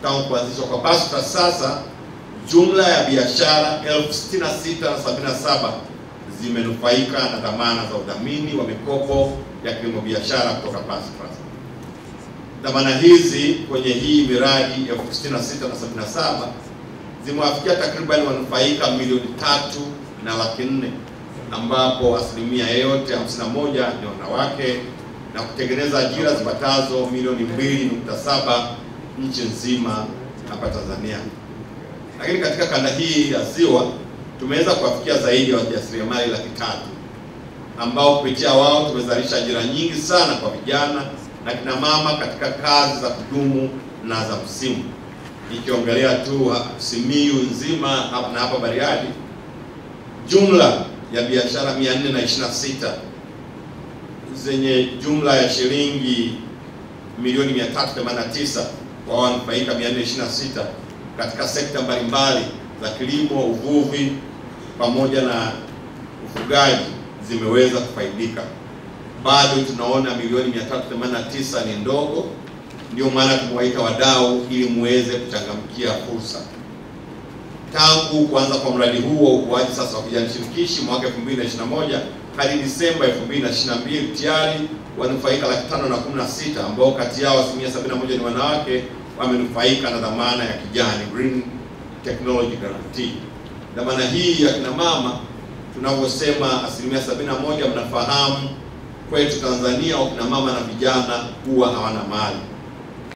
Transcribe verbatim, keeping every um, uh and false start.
tangu kuanzishwa kwa BASUTA, sasa jumla ya biashara elfu sitini na sita na sabini na saba zimenufaika na dhamana za udhamini wa mikopo ya kilimo biashara kutoka BASUTA. Dhamana hizi kwenye hii miradi elfu sitini na sita na sabini na saba zimewafikia takriban wanufaika milioni tatu na laki nne, ambapo asilimia yote hamsini na moja ni wanawake, na kutengeneza ajira zipatazo milioni mbili nukta saba nchi nzima hapa Tanzania. Lakini katika kanda hii ya Ziwa tumeweza kuwafikia zaidi ya wajasiriamali laki tatu, ambao kupitia wao tumezalisha ajira nyingi sana kwa vijana na kina mama katika kazi za kudumu na za msimu. Nikiongelea tu Simiyu nzima hapa na hapa Bariadi, jumla ya biashara mia nne na ishirini na sita zenye jumla ya shilingi milioni mia tatu themanini na tisa kwa wanufaika mia nne ishirini na sita katika sekta mbalimbali za kilimo, uvuvi pamoja na ufugaji zimeweza kufaidika. Bado tunaona milioni mia tatu themanini na tisa ni ndogo, ndio maana tumewaita wadau ili muweze kuchangamkia fursa. Tangu kuanza kwa mradi huu wa ukuaji sasa wa kijani shirikishi mwaka elfu mbili na ishirini na moja hadi Disemba elfu mbili na ishirini na mbili tayari wanufaika laki tano na kumi na sita, ambao kati yao asilimia sabini na moja ni wanawake, wamenufaika na dhamana ya kijani, Green Technology Guarantee. Dhamana hii ya kina mama tunavyosema asilimia sabini na moja, mnafahamu kwetu Tanzania wakina mama na vijana huwa hawana mali.